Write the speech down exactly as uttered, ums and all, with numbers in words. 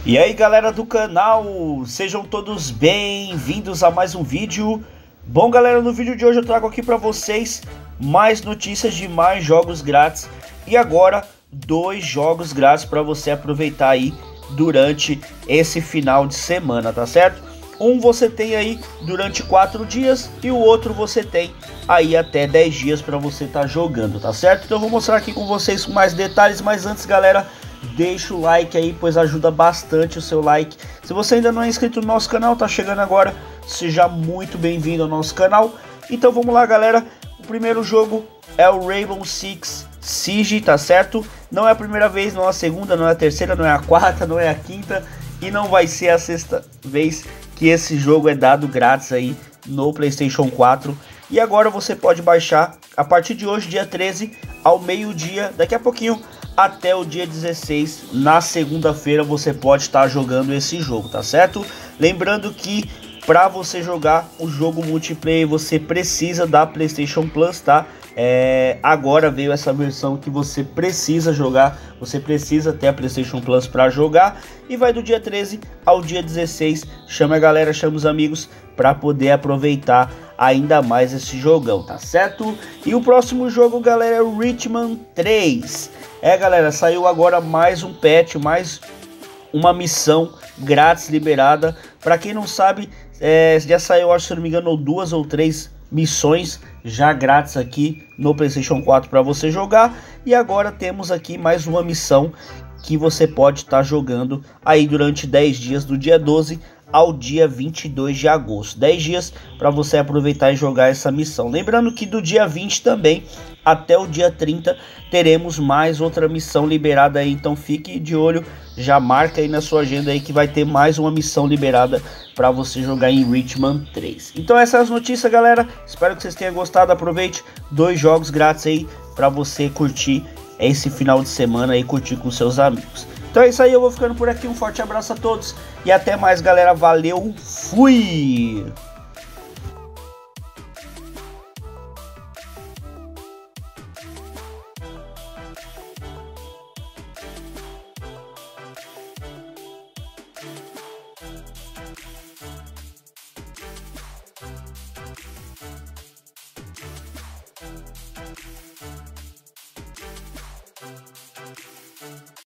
E aí galera do canal, sejam todos bem-vindos a mais um vídeo. Bom galera, no vídeo de hoje eu trago aqui para vocês mais notícias de mais jogos grátis. E agora dois jogos grátis para você aproveitar aí durante esse final de semana, tá certo? Um você tem aí durante quatro dias e o outro você tem aí até dez dias para você estar tá jogando, tá certo? Então eu vou mostrar aqui com vocês com mais detalhes, mas antes galera, deixa o like aí, pois ajuda bastante o seu like. Se você ainda não é inscrito no nosso canal, tá chegando agora, seja muito bem-vindo ao nosso canal. Então vamos lá galera, o primeiro jogo é o Rainbow Six Siege, tá certo? Não é a primeira vez, não é a segunda, não é a terceira, não é a quarta, não é a quinta e não vai ser a sexta vez que esse jogo é dado grátis aí no PlayStation quatro. E agora você pode baixar a partir de hoje, dia treze, ao meio-dia, daqui a pouquinho, até o dia dezesseis, na segunda-feira, você pode estar jogando esse jogo, tá certo? Lembrando que para você jogar o jogo multiplayer, você precisa da PlayStation Plus, tá? É, agora veio essa versão que você precisa jogar, você precisa ter a PlayStation Plus para jogar. E vai do dia treze ao dia dezesseis, chama a galera, chama os amigos para poder aproveitar ainda mais esse jogão, tá certo? E o próximo jogo galera é o Richmond três. É galera, saiu agora mais um patch, mais uma missão grátis liberada. Para quem não sabe, é, já saiu, acho, se não me engano, duas ou três missões já grátis aqui no PlayStation quatro para você jogar. E agora temos aqui mais uma missão que você pode estar tá jogando aí durante dez dias, do dia doze ao dia vinte e dois de agosto. dez dias para você aproveitar e jogar essa missão. Lembrando que do dia vinte também até o dia trinta teremos mais outra missão liberada aí, então fique de olho, já marca aí na sua agenda aí que vai ter mais uma missão liberada para você jogar em Richmond três. Então essas as notícias galera, espero que vocês tenham gostado, aproveite, dois jogos grátis aí para você curtir esse final de semana e curtir com seus amigos. Então é isso aí, eu vou ficando por aqui, um forte abraço a todos e até mais galera, valeu, fui!